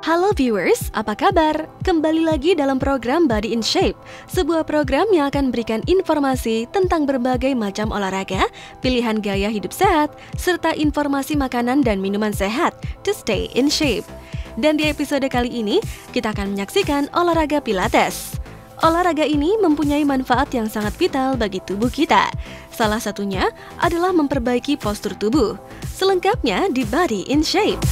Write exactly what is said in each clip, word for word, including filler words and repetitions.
Halo viewers, apa kabar? Kembali lagi dalam program Body in Shape, sebuah program yang akan memberikan informasi tentang berbagai macam olahraga, pilihan gaya hidup sehat, serta informasi makanan dan minuman sehat to stay in shape. Dan di episode kali ini, kita akan menyaksikan olahraga Pilates. Olahraga ini mempunyai manfaat yang sangat vital bagi tubuh kita. Salah satunya adalah memperbaiki postur tubuh. Selengkapnya di Body in Shape.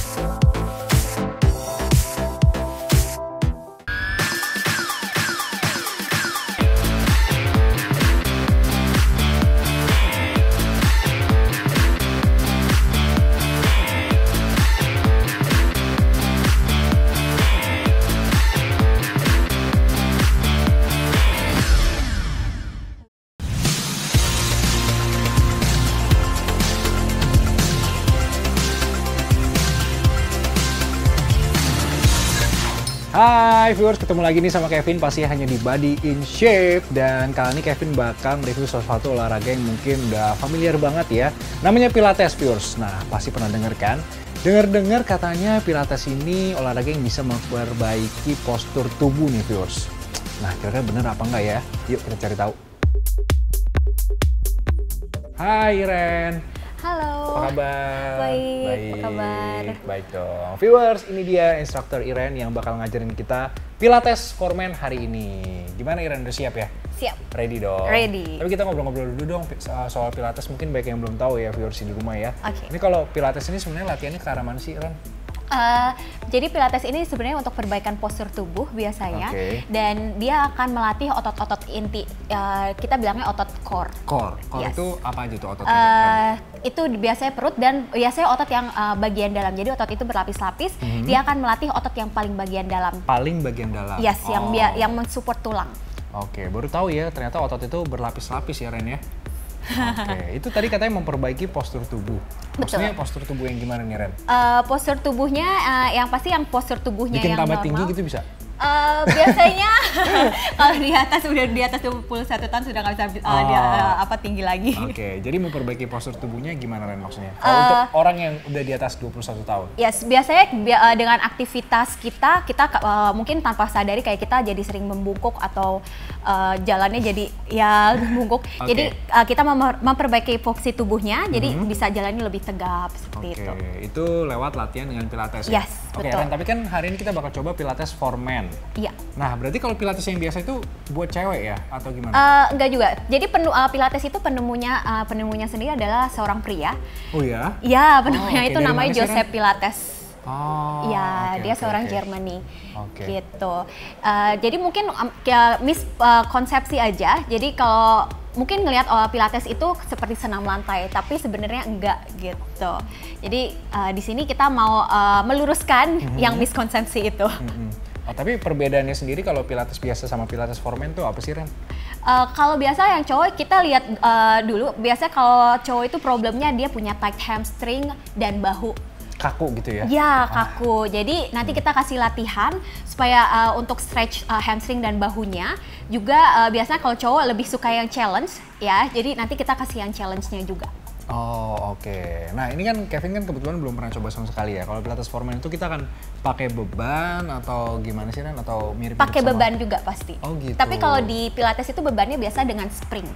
Hai viewers, ketemu lagi nih sama Kevin, pasti hanya di Body in Shape. Dan kali ini Kevin bakal mereview sesuatu olahraga yang mungkin udah familiar banget ya. Namanya Pilates viewers. Nah, pasti pernah denger kan? Dengar-dengar katanya Pilates ini olahraga yang bisa memperbaiki postur tubuh nih viewers. Nah, kira-kira bener apa enggak ya? Yuk kita cari tahu. Hai Ren. Halo. Apa kabar? Baik, Baik, apa kabar? Baik dong. Viewers, ini dia instruktur Iren yang bakal ngajarin kita Pilates for Men hari ini. Gimana Iren, udah siap ya? Siap. Ready dong? Ready. Tapi kita ngobrol-ngobrol dulu dong soal Pilates, mungkin banyak yang belum tahu ya viewers di rumah ya. Oke. Ini kalau Pilates ini sebenarnya latihannya ke arah mana sih Iren? Uh, jadi Pilates ini sebenarnya untuk perbaikan postur tubuh biasanya, okay. Dan dia akan melatih otot-otot inti, uh, kita bilangnya otot core. Core, core Yes. itu apa aja tuh ototnya? Uh, itu biasanya perut dan biasanya otot yang uh, bagian dalam. Jadi otot itu berlapis-lapis, mm-hmm. Dia akan melatih otot yang paling bagian dalam. Paling bagian dalam? Yes, oh. yang dia, yang mensupport tulang. Oke, okay. Baru tahu ya ternyata otot itu berlapis-lapis ya Ren ya? Oke, okay. Itu tadi katanya memperbaiki postur tubuh. Maksudnya Betul. postur tubuh yang gimana nih Ren? Uh, postur tubuhnya, uh, yang pasti yang postur tubuhnya bikin yang tambah normal. tinggi gitu bisa? Uh, biasanya kalau di atas udah di atas dua puluh satu tahun sudah nggak bisa uh, oh. dia uh, apa tinggi lagi. Oke, okay. Jadi memperbaiki postur tubuhnya gimana Ren maksudnya? Kalau Uh, untuk orang yang udah di atas dua puluh satu tahun? Yes, biasanya bi uh, dengan aktivitas kita, kita uh, mungkin tanpa sadari kayak kita jadi sering membungkuk atau uh, jalannya jadi ya membungkuk. Okay. Jadi uh, kita mem memperbaiki fungsi tubuhnya, mm-hmm. Jadi bisa jalannya lebih tegap seperti okay. itu. Itu lewat latihan dengan Pilates ya? Yes, Oke okay, Ren, tapi kan hari ini kita bakal coba Pilates for Men. Iya. Nah, berarti kalau Pilates yang biasa itu buat cewek ya atau gimana? Uh, enggak juga. Jadi penu, uh, Pilates itu penemunya uh, penemunya sendiri adalah seorang pria. Oh ya? Iya, penemunya oh, okay. itu Dari namanya Joseph sih, Pilates. Oh. Ya, okay, dia okay, seorang okay. Jermani. Okay. Gitu. Uh, jadi mungkin um, ya, miskonsepsi uh, aja. Jadi kalau mungkin ngelihat oh, Pilates itu seperti senam lantai, tapi sebenarnya enggak gitu. Jadi uh, di sini kita mau uh, meluruskan mm-hmm. yang miskonsepsi itu. Mm-hmm. Oh, tapi perbedaannya sendiri kalau Pilates biasa sama Pilates for Men tuh apa sih Ren? Uh, kalau biasa yang cowok kita lihat uh, dulu, biasanya kalau cowok itu problemnya dia punya tight hamstring dan bahu. Kaku gitu ya? Ya, kaku. Ah. Jadi nanti kita kasih latihan supaya uh, untuk stretch uh, hamstring dan bahunya. Juga uh, biasanya kalau cowok lebih suka yang challenge ya, jadi nanti kita kasih yang challenge-nya juga. Oh oke, okay. Nah ini kan Kevin kan kebetulan belum pernah coba sama sekali ya. Kalau Pilates for Men itu kita akan pakai beban atau gimana sih Ren? Atau mirip-mirip pakai sama... beban juga pasti. Oh gitu. Tapi kalau di Pilates itu bebannya biasa dengan spring.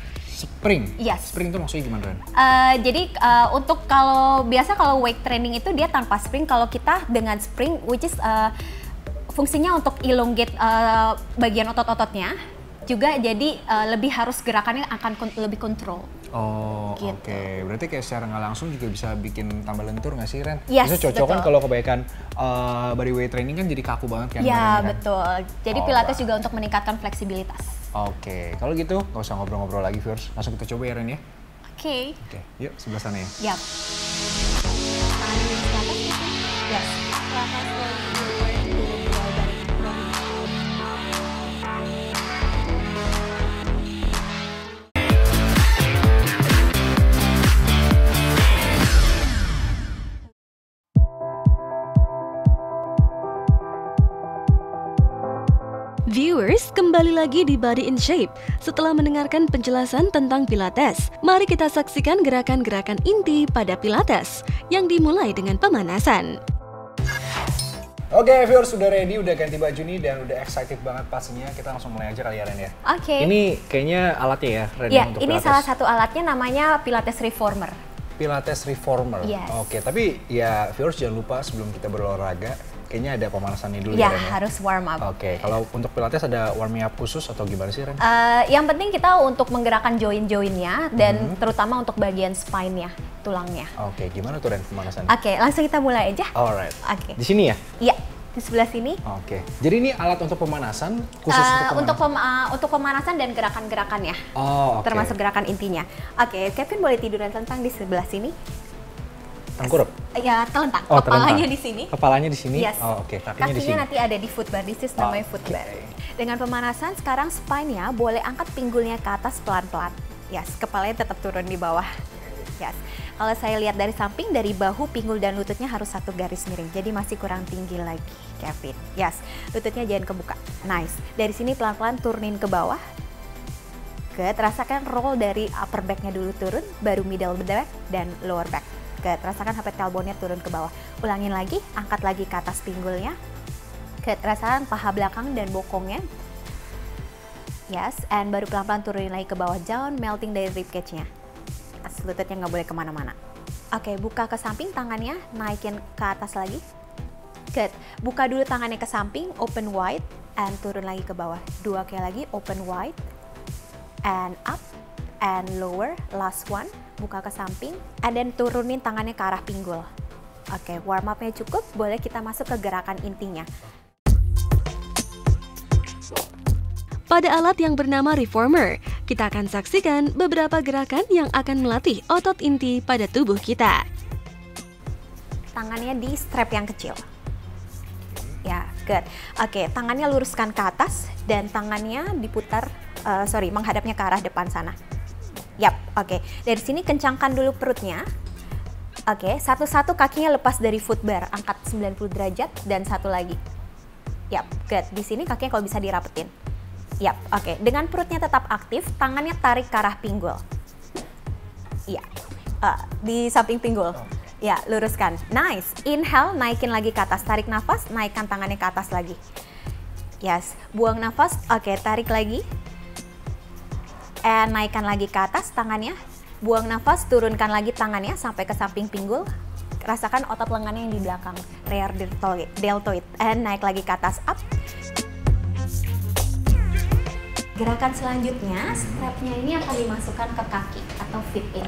Spring? Yes. Spring itu maksudnya gimana Ren? Uh, jadi uh, untuk kalau biasa kalau weight training itu dia tanpa spring, kalau kita dengan spring which is uh, fungsinya untuk elongate uh, bagian otot-ototnya. Juga jadi uh, lebih harus gerakannya akan kon lebih kontrol. Oh gitu. Oke, okay. Berarti kayak secara nggak langsung juga bisa bikin tambah lentur nggak sih Ren? Yes, bisa cocok betul. kan kalau kebaikan uh, body weight training kan jadi kaku banget kan? Ya kan? betul, jadi oh, Pilates bah. juga untuk meningkatkan fleksibilitas. Oke, okay. Kalau gitu nggak usah ngobrol-ngobrol lagi viewers, langsung kita coba ya Ren ya? Oke. Okay. Oke, okay. Yuk sebelah sana ya. Yap. Yes. Viewers, kembali lagi di Body in Shape. Setelah mendengarkan penjelasan tentang Pilates, mari kita saksikan gerakan-gerakan inti pada Pilates yang dimulai dengan pemanasan. Oke, okay, viewers sudah ready, udah ganti baju nih dan udah excited banget pastinya. Kita langsung mulai aja kali ya, Ren ya. Oke. Okay. Ini kayaknya alatnya ya, Ren, ya, untuk ini Pilates. salah satu alatnya namanya Pilates Reformer. Pilates Reformer. Yes. Oke, okay, tapi ya viewers jangan lupa sebelum kita berolahraga, kayaknya ada pemanasannya dulu ya, ya, Ren ya. harus warm up. Oke, okay. Kalau untuk Pilates ada warming up khusus atau gimana sih, Ren? Uh, yang penting kita untuk menggerakkan join-joinnya dan hmm. terutama untuk bagian spine-nya, tulangnya. Oke, okay. Gimana tuh, Ren, pemanasannya? Oke, okay, langsung kita mulai aja. Alright. Oke. Okay. Di sini ya? Iya. Di sebelah sini. Oke. Okay. Jadi ini alat untuk pemanasan khusus uh, untuk pemanasan. Untuk, pem, uh, untuk pemanasan dan gerakan-gerakannya. Oh, oke. Okay. Termasuk gerakan intinya. Oke, okay, Kevin boleh tiduran telentang di sebelah sini. Tengkurap? Ya, telentang. Oh, Kepalanya telentang. di sini. Kepalanya di sini. Yes. Oh, oke. Okay. Kakinya, Kakinya di sini. nanti ada di footbar. This is namanya oh, footbar. Okay. Dengan pemanasan sekarang spine-nya boleh angkat pinggulnya ke atas pelan-pelan. Yes, kepalanya tetap turun di bawah. Yes. Kalau saya lihat dari samping, dari bahu, pinggul, dan lututnya harus satu garis miring. Jadi masih kurang tinggi lagi, Kevin. Yes, lututnya jangan kebuka. Nice. Dari sini pelan-pelan turunin ke bawah. Good. Rasakan roll dari upper back-nya dulu turun, baru middle back, dan lower back. Good. Rasakan sampai tailbone-nya turun ke bawah. Ulangin lagi, angkat lagi ke atas pinggulnya. Good. Rasakan paha belakang dan bokongnya. Yes, and baru pelan-pelan turunin lagi ke bawah. Down, melting dari rib cage-nya. Lututnya nggak boleh kemana-mana. Oke, buka ke samping tangannya, naikin ke atas lagi. Good. Buka dulu tangannya ke samping, open wide, and turun lagi ke bawah. Dua kali lagi, open wide, and up, and lower. Last one, buka ke samping, and then turunin tangannya ke arah pinggul. Oke, warm up-nya cukup, boleh kita masuk ke gerakan intinya. Pada alat yang bernama Reformer, kita akan saksikan beberapa gerakan yang akan melatih otot inti pada tubuh kita. Tangannya di strap yang kecil. Ya, good. Oke, tangannya luruskan ke atas dan tangannya diputar, uh, sorry, menghadapnya ke arah depan sana. Yap, oke. Dari sini kencangkan dulu perutnya. Oke, satu-satu kakinya lepas dari footbar, angkat sembilan puluh derajat dan satu lagi. Yap, good. Di sini kakinya kalau bisa dirapetin. Yap, oke. Okay. Dengan perutnya tetap aktif, tangannya tarik ke arah pinggul. Iya, uh, di samping pinggul. Ya, luruskan. Nice. Inhale, naikin lagi ke atas. Tarik nafas, naikkan tangannya ke atas lagi. Yes. Buang nafas. Oke, okay, tarik lagi. And naikkan lagi ke atas tangannya. Buang nafas, turunkan lagi tangannya sampai ke samping pinggul. Rasakan otot lengannya yang di belakang. Rear deltoid. deltoid. And naik lagi ke atas. Up. Gerakan selanjutnya, strapnya ini akan dimasukkan ke kaki atau fit in.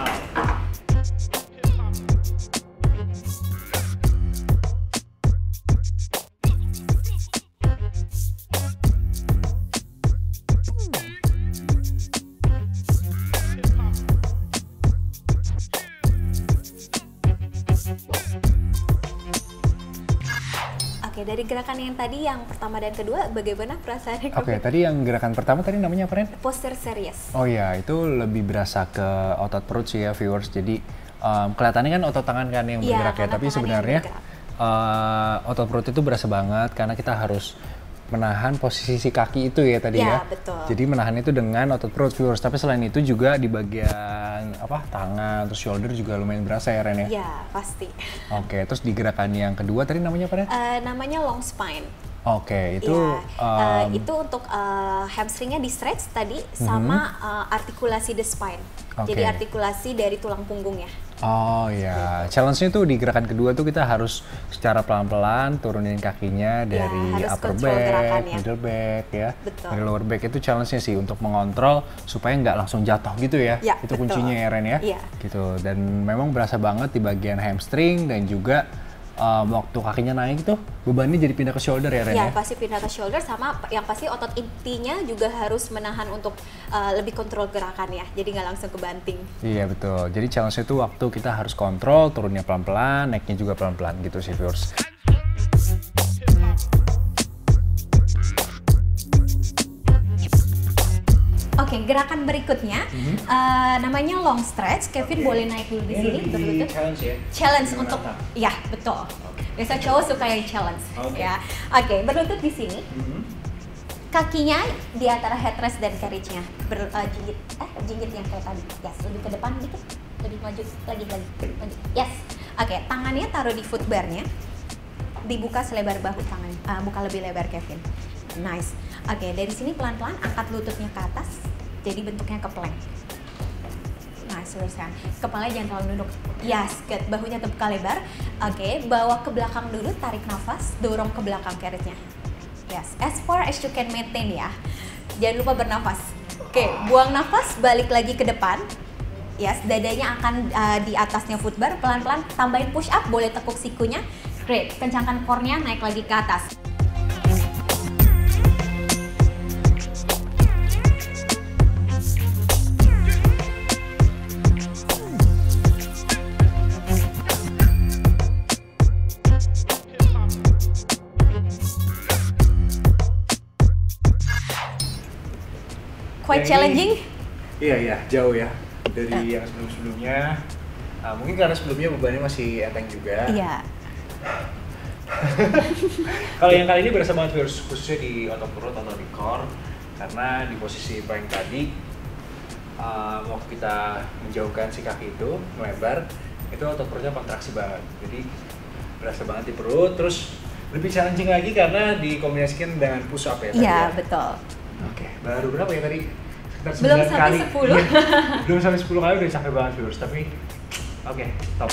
Oke, dari gerakan yang tadi, yang pertama dan kedua, bagaimana perasaannya? Oke, tadi yang gerakan pertama tadi namanya apa, Ren? Posture series. Oh iya, itu lebih berasa ke otot perut sih ya, viewers. Jadi um, kelihatannya kan otot tangan kan yang bergerak ya, ya tapi sebenarnya uh, otot perut itu berasa banget karena kita harus menahan posisi si kaki itu ya tadi ya. Ya, betul. Jadi menahan itu dengan otot perut, viewers. Tapi selain itu juga di bagian apa tangan, terus shoulder juga lumayan berasa ya, Ren ya? Ya, pasti. Oke, terus di gerakan yang kedua tadi namanya apa, Ren? Uh, namanya long spine. Oke, itu ya, um, uh, itu untuk uh, hamstringnya di stretch tadi sama mm-hmm. uh, artikulasi the spine. Okay. Jadi artikulasi dari tulang punggungnya. Oh ya, challenge-nya tuh di gerakan kedua tuh kita harus secara pelan-pelan turunin kakinya dari ya, upper back, middle back ya, betul. Dari lower back itu challenge-nya sih untuk mengontrol supaya nggak langsung jatuh gitu ya. Ya itu betul. Kuncinya ya, Ren ya. Ya. Gitu. Dan memang berasa banget di bagian hamstring dan juga Um, waktu kakinya naik tuh bebannya jadi pindah ke shoulder ya, Ren ya? Ya, pasti pindah ke shoulder, sama yang pasti otot intinya juga harus menahan untuk uh, lebih kontrol gerakannya, jadi nggak langsung kebanting. Iya betul, jadi challenge itu waktu kita harus kontrol, turunnya pelan-pelan, naiknya juga pelan-pelan gitu sih, viewers. Oke, okay, gerakan berikutnya mm-hmm. uh, namanya long stretch. Kevin boleh naik dulu di sini berlutut. Challenge ya? Challenge untuk, ya betul. Biasa cowok suka yang challenge, okay. Ya. Oke, okay, berlutut di sini. Mm-hmm. Kakinya di antara headrest dan carriage-nya. Ber, uh, jinjit, eh jinjit yang kayak tadi. Yes, lebih ke depan dikit, lebih maju lagi lagi. Maju. Yes. Oke, okay, tangannya taruh di footbar-nya. dibuka selebar bahu tangan, uh, buka lebih lebar Kevin. Nice. Oke, okay, dari sini pelan-pelan angkat lututnya ke atas, jadi bentuknya ke plank. Nice, luruskan. Kepala jangan terlalu nunduk. Yes, good. Bahunya terbuka lebar. Oke, okay, bawa ke belakang dulu, tarik nafas, dorong ke belakang carrotnya. Yes, as far as you can maintain ya. Jangan lupa bernafas. Oke, okay, buang nafas, balik lagi ke depan. Yes, dadanya akan uh, di atasnya footbar, pelan-pelan tambahin push up, boleh tekuk sikunya. Great, kencangkan core-nya, naik lagi ke atas. Quite yang challenging? Ini, iya, iya, jauh ya dari uh. yang sebelum-sebelumnya. Nah, mungkin karena sebelumnya bebannya masih enteng juga. Iya. Kalau yang kali ini berasa banget virus, khususnya di otot perut atau di core, karena di posisi plank tadi, uh, waktu kita menjauhkan si kaki itu, melebar, itu otot perutnya kontraksi banget. Jadi berasa banget di perut, terus lebih challenging lagi karena dikombinasikan dengan push up ya tadi. Iya, ya? Betul. Oke, baru berapa ya tadi? Belum sampai kali. sepuluh. Ya, belum sampai sepuluh kali udah capek banget viewers, tapi oke, okay, top.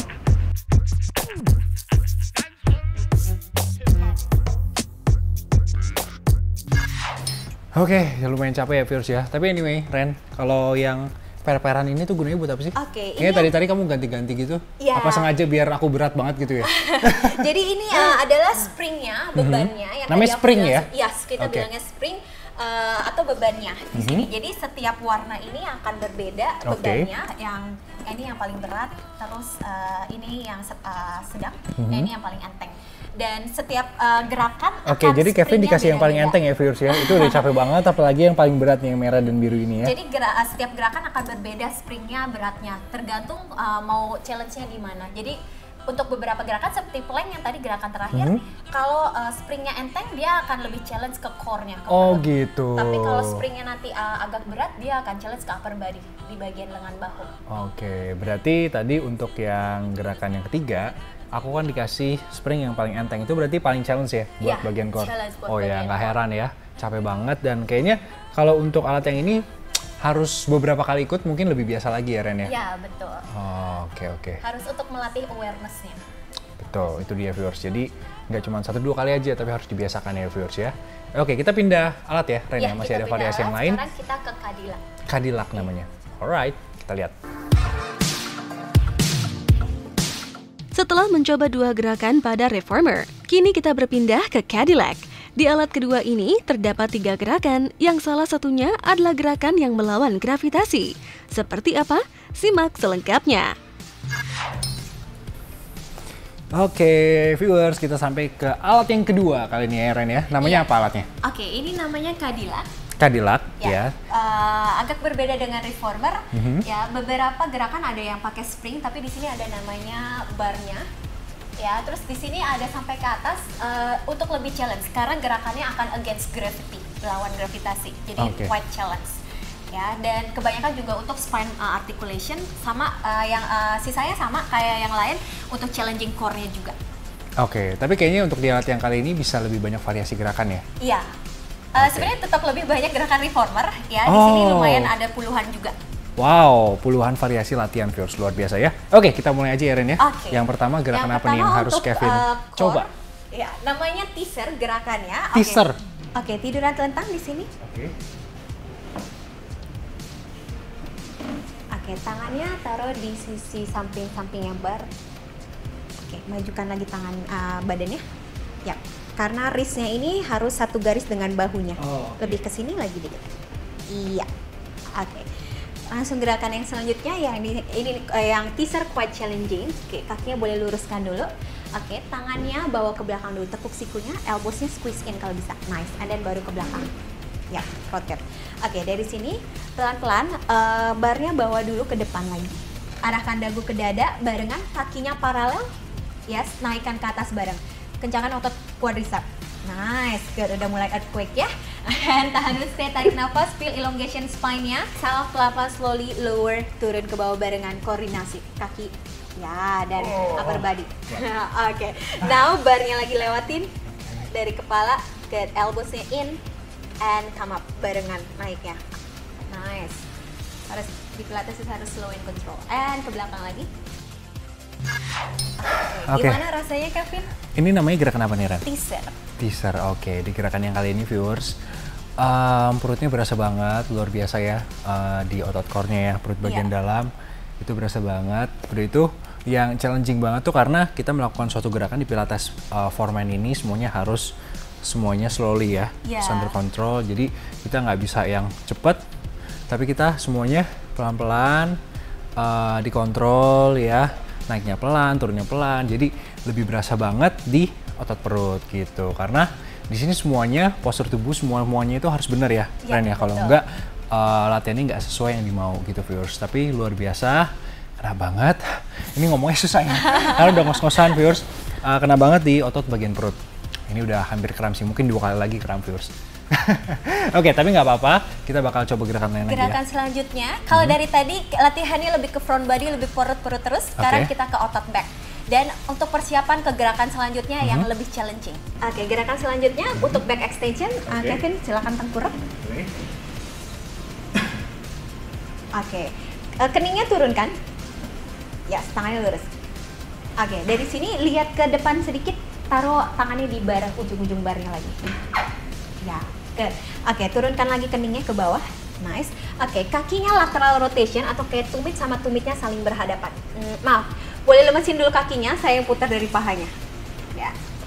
Oke, okay, ya lumayan capek ya viewers ya. Tapi anyway, Ren, kalau yang per-peran ini tuh gunanya buat apa sih? Oke, okay, kayaknya tadi-tadi kamu ganti-ganti gitu. Ya. Apa sengaja biar aku berat banget gitu ya? Jadi ini uh, adalah springnya, bebannya. Mm-hmm. Yang namanya spring bilang, ya? Yes, kita okay. bilangnya spring. Uh, atau bebannya di mm-hmm. sini. Jadi setiap warna ini akan berbeda bebannya. Okay. Yang ini yang paling berat, terus uh, ini yang uh, sedang, mm-hmm. dan ini yang paling enteng. Dan setiap uh, gerakan Oke, okay, jadi Kevin dikasih yang paling enteng ya viewers ya. Itu udah capek banget, apalagi yang paling berat nih, yang merah dan biru ini ya. Jadi gera- setiap gerakan akan berbeda springnya, beratnya, tergantung uh, mau challenge-nya di mana. Jadi untuk beberapa gerakan seperti plank yang tadi gerakan terakhir, hmm? kalau uh, springnya enteng dia akan lebih challenge ke core-nya. Ke oh perut. gitu. Tapi kalau springnya nanti uh, agak berat, dia akan challenge ke upper body di bagian lengan bahu. Oke, berarti tadi untuk yang gerakan yang ketiga, aku kan dikasih spring yang paling enteng. Itu berarti paling challenge ya buat ya, bagian core. Buat oh ya, nggak heran ya, capek banget. Dan kayaknya kalau untuk alat yang ini harus beberapa kali ikut, mungkin lebih biasa lagi ya Ren ya? Iya, betul. Oh, oke okay, oke. Okay. Harus untuk melatih awareness-nya. Betul, itu dia viewers. Jadi nggak cuma satu dua kali aja, tapi harus dibiasakan ya viewers ya. Oke, kita pindah alat ya Ren ya, ya? Masih ada variasi alat. Yang lain. Sekarang kita ke Cadillac. Cadillac namanya. Alright, kita lihat. Setelah mencoba dua gerakan pada Reformer, kini kita berpindah ke Cadillac. Di alat kedua ini terdapat tiga gerakan, yang salah satunya adalah gerakan yang melawan gravitasi. Seperti apa? Simak selengkapnya. Oke, viewers, kita sampai ke alat yang kedua kali ini ya Ren ya. Namanya ya. Apa alatnya? Oke, ini namanya Cadillac. Cadillac, ya. ya. Uh, agak berbeda dengan Reformer. Mm-hmm. Ya, beberapa gerakan ada yang pakai spring, tapi di sini ada namanya barnya. Ya, terus di sini ada sampai ke atas uh, untuk lebih challenge karena gerakannya akan against gravity, melawan gravitasi. Jadi okay. quite challenge. Ya, dan kebanyakan juga untuk spine uh, articulation sama uh, yang uh, sisanya sama kayak yang lain untuk challenging core-nya juga. Oke, okay, tapi kayaknya untuk di alat yang kali ini bisa lebih banyak variasi gerakan ya? Iya. Uh, okay. Sebenarnya tetap lebih banyak gerakan Reformer ya. Di oh. sini lumayan ada puluhan juga. Wow, puluhan variasi latihan viewers, luar biasa ya. Oke, kita mulai aja ya Ren ya. Okay. Yang pertama gerakan yang apa nih yang harus untuk, Kevin uh, coba? Ya, namanya teaser gerakannya. Teaser. Oke, okay. okay, tiduran telentang di sini. Oke. Okay. Oke, okay, tangannya taruh di sisi samping-sampingnya bar. Oke, okay, majukan lagi tangan uh, badannya. Ya, karena wrist-nya ini harus satu garis dengan bahunya. Oh, okay. Lebih ke sini lagi dikit. Iya. Oke. Okay. Langsung gerakan yang selanjutnya yang ini, ini yang teaser quite challenging. Oke, kakinya boleh luruskan dulu. Oke, tangannya bawa ke belakang dulu, tekuk sikunya, elbowsnya squeeze in kalau bisa. Nice, and then baru ke belakang. Ya, rotate. Oke, dari sini pelan-pelan uh, barnya bawa dulu ke depan lagi. Arahkan dagu ke dada, barengan kakinya paralel. Yes, naikkan ke atas bareng. Kencangkan otot quadricep. Nice, good. Udah mulai earthquake ya. And tahan dulu, stay, tarik nafas, feel elongation spine-nya. Salaf pelan-pelan slowly lower, turun ke bawah barengan, koordinasi. Kaki Ya, dan oh. upper body. Oke, okay. Now barnya lagi lewatin dari kepala, get elbows-nya in and come up barengan naiknya. Nice. Harus di pilates harus slow and control. And ke belakang lagi. Oke. Okay. Gimana okay. rasanya, Kevin? Ini namanya gerakan apa nih, Ren? Teaser. Teaser, oke. Okay. Di gerakan yang kali ini, viewers, um, perutnya berasa banget, luar biasa ya, uh, di otot core-nya ya, perut bagian yeah. dalam. Itu berasa banget. Udah itu yang challenging banget tuh karena kita melakukan suatu gerakan di pilates uh, four man ini semuanya harus semuanya slowly ya, yeah. under control. Jadi kita nggak bisa yang cepet, tapi kita semuanya pelan-pelan uh, dikontrol ya, naiknya pelan, turunnya pelan. Jadi lebih berasa banget di otot perut gitu. Karena di sini semuanya postur tubuh semua semuanya itu harus benar ya, yeah, Ren ya. Kalau enggak uh, latihannya nggak sesuai yang dimau gitu, viewers. Tapi luar biasa, kena banget. Ini ngomongnya susah ya, karena udah ngos-ngosan, viewers. Uh, kena banget di otot bagian perut. Ini udah hampir kram sih, mungkin dua kali lagi kram, viewers. Oke, okay, tapi nggak apa-apa. Kita bakal coba gerakan lain lagi ya. Gerakan selanjutnya, kalau hmm. dari tadi latihannya lebih ke front body, lebih perut-perut terus. Sekarang okay. kita ke otot back. Dan untuk persiapan ke gerakan selanjutnya hmm. yang lebih challenging. Oke, okay, gerakan selanjutnya hmm. untuk back extension. Okay. Uh, Kevin, silakan tengkurap. Oke. Okay. Okay. Uh, keningnya turunkan. Ya, yes, tangannya lurus. Oke, okay, dari sini lihat ke depan sedikit. Taruh tangannya di bar, ujung-ujung barnya lagi. Ya, good. Oke, okay, turunkan lagi keningnya ke bawah. Nice. Oke, okay, kakinya lateral rotation atau kayak tumit sama tumitnya saling berhadapan. Mm, maaf, boleh lemesin dulu kakinya, saya putar dari pahanya. Ya.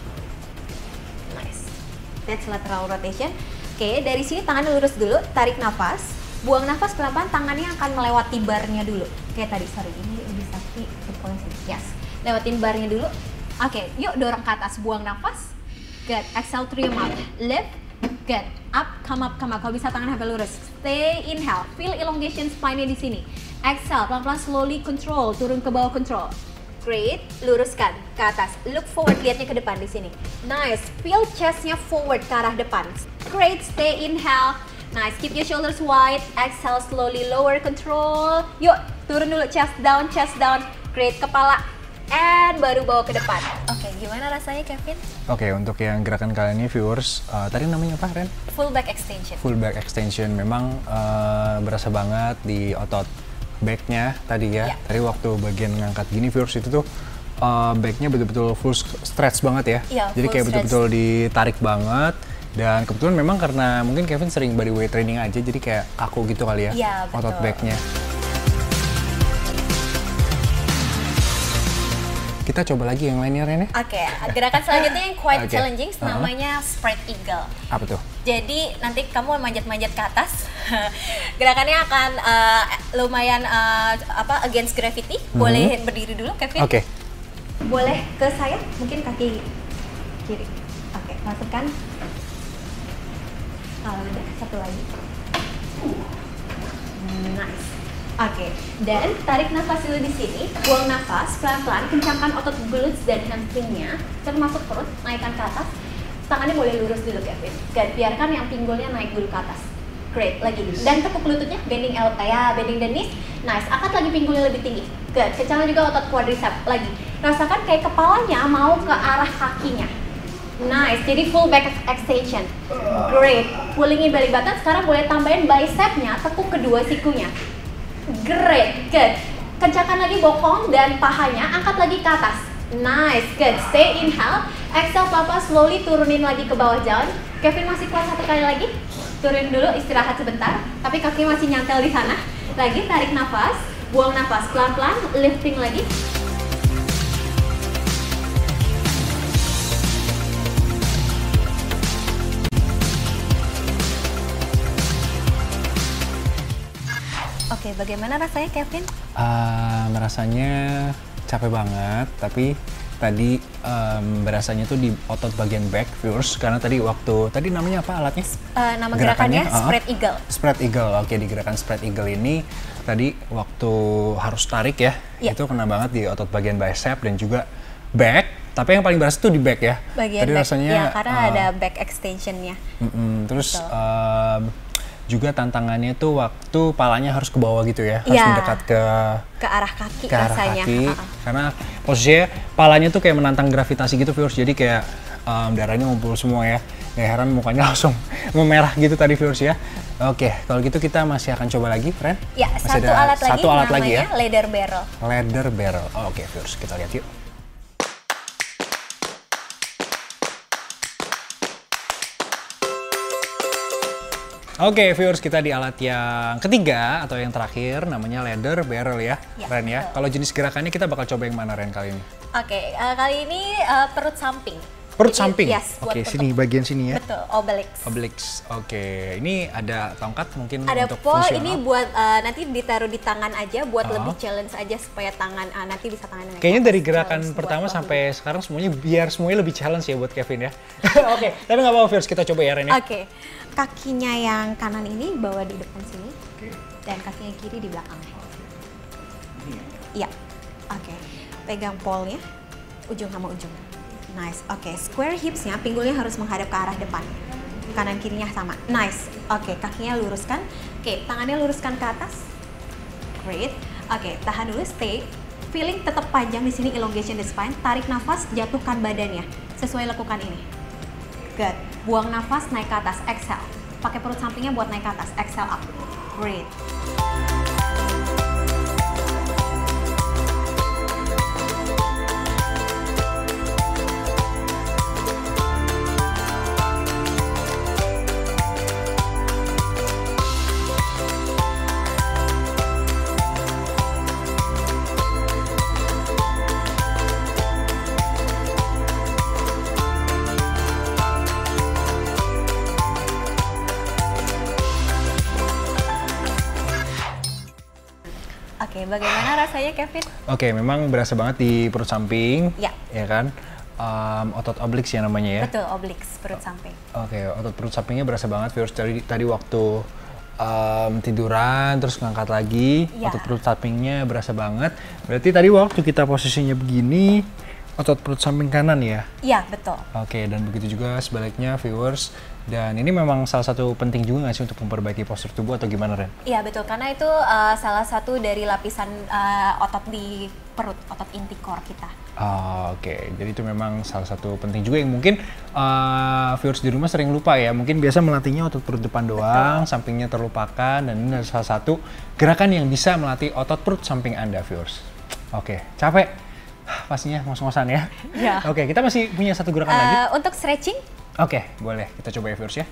Nice. That's lateral rotation. Oke, okay, dari sini tangannya lurus dulu, tarik nafas. Buang nafas pelan-pelan, tangannya akan melewati barnya dulu. Kayak tadi, sorry, ini lebih sakit. Yes. Lewatin barnya dulu. Oke, okay, yuk dorong ke atas, buang nafas. Good, exhale through your mouth. Lift, good. Up, come up, come up. Kalau bisa tangan sampai lurus. Stay inhale, feel elongation spine-nya di sini. Exhale, pelan-pelan slowly control, turun ke bawah control. Great, luruskan ke atas. Look forward, lihatnya ke depan di sini. Nice, feel chest-nya forward ke arah depan. Great, stay inhale. Nice, keep your shoulders wide. Exhale, slowly lower control. Yuk, turun dulu, chest down, chest down. Great, kepala. And baru bawa ke depan. Oke, okay, gimana rasanya, Kevin? Oke, okay, untuk yang gerakan kali ini, viewers, uh, tadi namanya apa, Ren? Full back extension. Full back extension, memang uh, berasa banget di otot backnya tadi ya. Yeah. Tadi waktu bagian ngangkat gini, viewers, itu tuh uh, backnya betul-betul full stretch banget ya. Yeah, jadi kayak betul-betul ditarik banget. Dan kebetulan memang karena mungkin Kevin sering body weight training aja, jadi kayak kaku gitu kali ya, yeah, otot backnya. Kita coba lagi yang lainnya, Ren ya? Oke, okay, gerakan selanjutnya yang quite okay. challenging, namanya uh-huh. spread eagle. Apa tuh? Jadi nanti kamu manjat-manjat ke atas. Gerakannya akan uh, lumayan uh, apa against gravity. Boleh uh-huh. berdiri dulu, Kevin? Oke. Okay. Boleh ke saya, mungkin kaki kiri. Oke, okay, masukkan. Kalau udah, satu lagi. Nice. Oke, okay. Dan tarik nafas dulu di sini, buang nafas pelan-pelan, kencangkan otot glutes dan hamstringnya, termasuk perut, naikkan ke atas. Tangannya boleh lurus dulu, Kevin. Good, biarkan yang pinggulnya naik dulu ke atas. Great, lagi. Dan tekuk lututnya, bending elbow, ya, bending the knees. Nice, angkat lagi pinggulnya lebih tinggi. Good, kencangkan juga otot quadriceps. Lagi, rasakan kayak kepalanya mau ke arah kakinya. Nice, jadi full back extension. Great, pullingin belly button. Sekarang boleh tambahin bicepnya, tekuk kedua sikunya. Great, good. Kencangkan lagi bokong dan pahanya, angkat lagi ke atas. Nice, good. Stay inhale, exhale pelan-pelan, slowly turunin lagi ke bawah jalan. Kevin masih kuat satu kali lagi. Turunin dulu, istirahat sebentar. Tapi kaki masih nyantel di sana. Lagi tarik nafas, buang nafas pelan-pelan, lifting lagi. Oke, bagaimana rasanya, Kevin? Uh, rasanya capek banget, tapi tadi um, berasanya tuh di otot bagian back, viewers. Karena tadi waktu, tadi namanya apa alatnya? Uh, nama gerakannya, gerakannya spread uh, eagle. Spread eagle, oke, di gerakan spread eagle ini tadi waktu harus tarik ya, yeah. itu kena banget di otot bagian bicep dan juga back. Tapi yang paling berasa tuh di back ya. Bagian tadi back, rasanya, ya karena uh, ada back extensionnya. Mm -mm, terus um, juga tantangannya tuh waktu palanya harus ke bawah gitu ya, harus Ya, mendekat ke ke arah kaki ke arah rasanya. kaki, Uh-uh. karena posisinya palanya tuh kayak menantang gravitasi gitu viewers, jadi kayak um, darahnya ngumpul semua ya. Gak heran mukanya langsung memerah gitu tadi viewers ya. Oke, kalau gitu kita masih akan coba lagi, Ren. Ya, Masih satu ada alat lagi satu alat lagi ya. namanya leather barrel. Leather barrel. Oh, oke viewers, kita lihat yuk. Oke viewers, kita di alat yang ketiga atau yang terakhir, namanya leather barrel ya, Ya, Ren ya. betul. Kalau jenis gerakannya kita bakal coba yang mana, Ren, kali ini? Oke, uh, kali ini uh, perut samping. Perut Jadi, samping? Yes, buat Oke, untuk- sini, bagian sini ya. Betul, obliques. Obliques. Oke, ini ada tongkat mungkin Ada untuk pole, fungsional. ini buat uh, nanti ditaruh di tangan aja buat Oh. lebih challenge aja supaya tangan uh, nanti bisa tangan naik Kayaknya ke dari atas, gerakan challenge buat pertama bahu. sampai sekarang semuanya biar semuanya lebih challenge ya buat Kevin ya. Oke, tapi nggak apa-apa viewers, kita coba ya Ren ya. Oke, kakinya yang kanan ini bawa di depan sini, dan kakinya kiri di belakang. Iya, oke. Pegang pole-nya, ujung sama ujung. Nice, oke. Square hips-nya, pinggulnya harus menghadap ke arah depan. Kanan kirinya sama. Nice, oke. Kakinya luruskan. Oke, tangannya luruskan ke atas. Great. Oke, tahan dulu, stay. Feeling tetap panjang di sini, elongation the spine. Tarik nafas, jatuhkan badannya. Sesuai lekukan ini. Good. Buang nafas, naik ke atas. Exhale. Pakai perut sampingnya buat naik ke atas. Exhale up. Great. Oke, bagaimana rasanya Kevin? Oke, memang berasa banget di perut samping. Ya. Ya kan? Um, otot obliques ya namanya ya. Betul, obliques, perut samping. Oke, otot perut sampingnya berasa banget viewers. Tadi tadi waktu um, tiduran terus ngangkat lagi, Ya. otot perut sampingnya berasa banget. Berarti tadi waktu kita posisinya begini, otot perut samping kanan ya. Iya, betul. Oke, dan begitu juga sebaliknya viewers. Dan ini memang salah satu penting juga nggak sih untuk memperbaiki postur tubuh atau gimana, Ren? Iya, betul. Karena itu uh, salah satu dari lapisan uh, otot di perut, otot inti core kita. Oh, Oke, jadi itu memang salah satu penting juga yang mungkin uh, viewers di rumah sering lupa ya. Mungkin biasa melatihnya otot perut depan doang, sampingnya terlupakan, dan ini adalah salah satu gerakan yang bisa melatih otot perut samping Anda, viewers. Oke, capek? Pastinya ngos-ngosan ya. Iya. Oke, kita masih punya satu gerakan lagi. Uh, untuk stretching, Oke, boleh. Kita coba ya, viewers ya.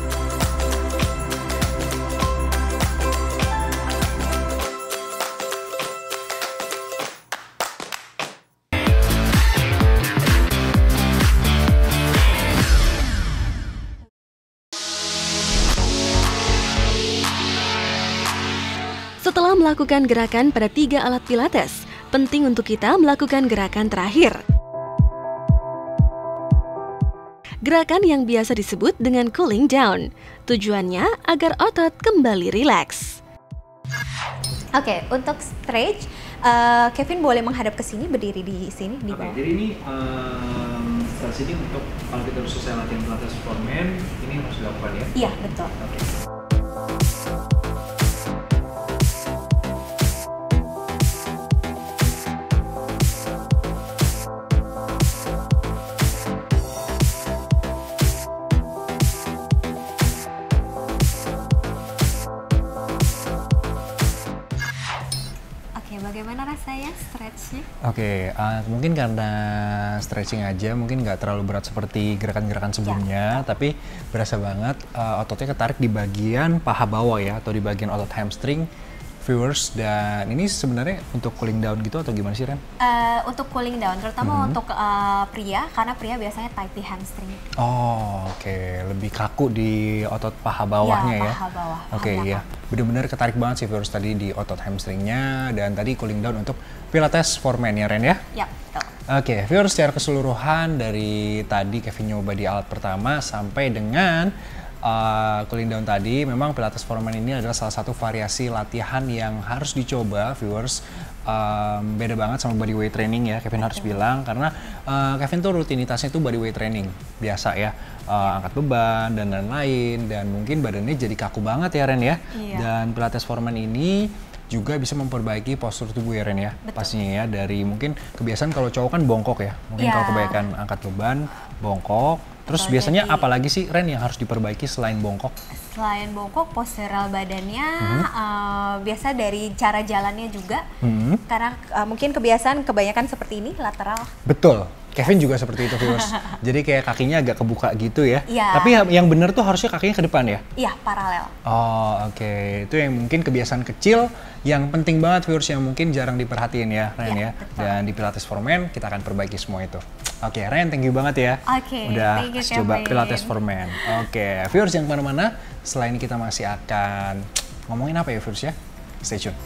Setelah melakukan gerakan pada tiga alat pilates, penting untuk kita melakukan gerakan terakhir. Gerakan yang biasa disebut dengan cooling down. Tujuannya agar otot kembali rileks. oke, untuk stretch, uh, Kevin boleh menghadap ke sini, berdiri di sini, di bawah. jadi ini um, stretch ini untuk kalau kita udah selesai latihan pilates for men, ini harus dilakukan ya? Iya, betul. Oke. Oke, bagaimana rasanya stretchnya? Oke, uh, mungkin karena stretching aja, mungkin nggak terlalu berat seperti gerakan-gerakan sebelumnya, tapi berasa banget uh, ototnya ketarik di bagian paha bawah ya, atau di bagian otot hamstring, viewers. Dan ini sebenarnya untuk cooling down gitu atau gimana sih, Ren? Uh, untuk cooling down, terutama Hmm. untuk uh, pria, karena pria biasanya tight di hamstring. Oh, oke, lebih kaku di otot paha bawahnya ya. paha bawah. paha Oke, belakang. iya. Bener-bener ketarik banget sih viewers tadi di otot hamstringnya, dan tadi cooling down untuk pilates for men ya, Ren ya. Ya, betul. Oke, viewers, secara keseluruhan dari tadi Kevin nyoba di alat pertama sampai dengan uh, cooling down tadi, memang pilates for men ini adalah salah satu variasi latihan yang harus dicoba, viewers, um, beda banget sama body weight training ya, Kevin harus bilang, karena uh, Kevin tuh rutinitasnya tuh body weight training biasa ya, uh, angkat beban dan lain-lain, dan mungkin badannya jadi kaku banget ya Ren ya. Iya. Dan Pilates for Men ini juga bisa memperbaiki postur tubuh ya Ren ya. Betul. Pastinya ya, dari mungkin kebiasaan kalau cowok kan bongkok ya, mungkin yeah. kalau kebanyakan angkat beban bongkok. Terus Betul, biasanya jadi, apalagi sih Ren yang harus diperbaiki selain bongkok? Selain bongkok, postural badannya hmm. uh, biasa dari cara jalannya juga, hmm. karena uh, mungkin kebiasaan kebanyakan seperti ini lateral. Betul. Kevin juga seperti itu viewers. Jadi kayak kakinya agak kebuka gitu ya. Ya. Tapi yang benar tuh harusnya kakinya ke depan ya? Iya, paralel. Oh oke, okay. Itu yang mungkin kebiasaan kecil yang penting banget viewers, yang mungkin jarang diperhatiin ya Ren ya. ya. Dan di Pilates for Men kita akan perbaiki semua itu. Oke okay, Ren, thank you banget ya. Oke, okay, udah thank you, coba Pilates for Men. Oke, okay. Viewers yang kemana-mana, setelah ini kita masih akan ngomongin apa ya viewers ya? Stay tune.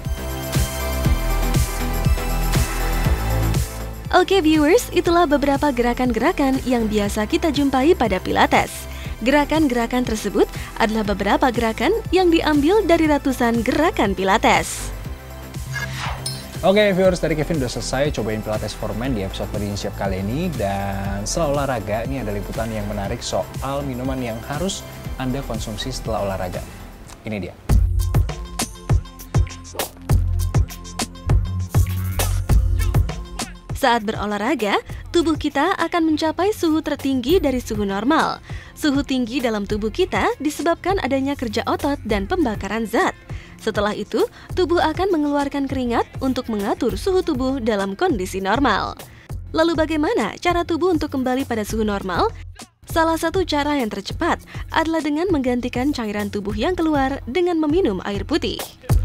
Oke viewers, itulah beberapa gerakan-gerakan yang biasa kita jumpai pada Pilates. Gerakan-gerakan tersebut adalah beberapa gerakan yang diambil dari ratusan gerakan Pilates. Oke viewers, dari Kevin udah selesai cobain Pilates for Men di episode Body in Shape kali ini. Dan setelah olahraga, ini ada liputan yang menarik soal minuman yang harus Anda konsumsi setelah olahraga. Ini dia. Saat berolahraga, tubuh kita akan mencapai suhu tertinggi dari suhu normal. Suhu tinggi dalam tubuh kita disebabkan adanya kerja otot dan pembakaran zat. Setelah itu, tubuh akan mengeluarkan keringat untuk mengatur suhu tubuh dalam kondisi normal. Lalu bagaimana cara tubuh untuk kembali pada suhu normal? Salah satu cara yang tercepat adalah dengan menggantikan cairan tubuh yang keluar dengan meminum air putih.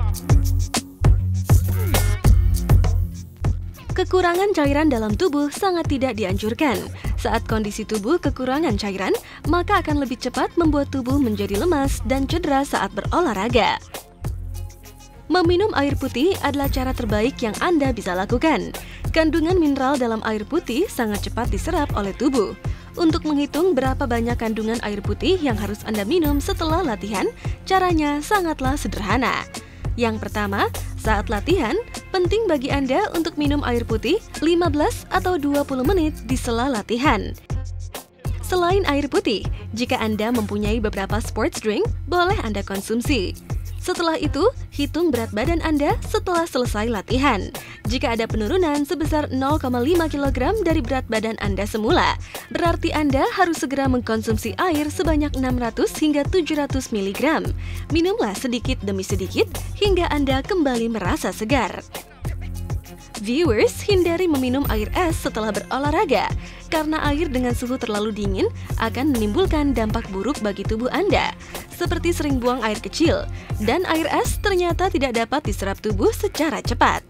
Kekurangan cairan dalam tubuh sangat tidak dianjurkan. Saat kondisi tubuh kekurangan cairan, maka akan lebih cepat membuat tubuh menjadi lemas dan cedera saat berolahraga. Meminum air putih adalah cara terbaik yang Anda bisa lakukan. Kandungan mineral dalam air putih sangat cepat diserap oleh tubuh. Untuk menghitung berapa banyak kandungan air putih yang harus Anda minum setelah latihan, caranya sangatlah sederhana. Yang pertama, saat latihan, penting bagi Anda untuk minum air putih lima belas atau dua puluh menit di sela latihan. Selain air putih, jika Anda mempunyai beberapa sports drink, boleh Anda konsumsi. Setelah itu, hitung berat badan Anda setelah selesai latihan. Jika ada penurunan sebesar nol koma lima kilogram dari berat badan Anda semula, berarti Anda harus segera mengkonsumsi air sebanyak enam ratus hingga tujuh ratus miligram. Minumlah sedikit demi sedikit hingga Anda kembali merasa segar. Viewers, hindari meminum air es setelah berolahraga, karena air dengan suhu terlalu dingin akan menimbulkan dampak buruk bagi tubuh Anda, seperti sering buang air kecil, dan air es ternyata tidak dapat diserap tubuh secara cepat.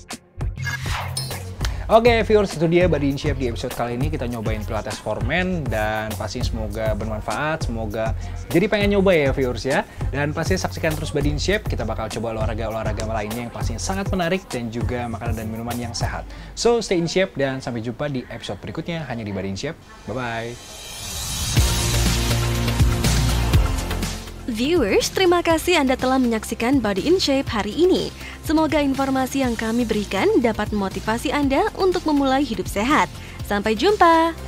Oke viewers, itu dia Body in Shape di episode kali ini. Kita nyobain Pilates for Men dan pasti semoga bermanfaat, semoga jadi pengen nyoba ya viewers ya. Dan pasti saksikan terus Body in Shape, kita bakal coba olahraga-olahraga lainnya yang pastinya sangat menarik dan juga makanan dan minuman yang sehat. So stay in shape dan sampai jumpa di episode berikutnya hanya di Body in Shape. Bye-bye. Viewers, terima kasih Anda telah menyaksikan Body in Shape hari ini. Semoga informasi yang kami berikan dapat memotivasi Anda untuk memulai hidup sehat. Sampai jumpa!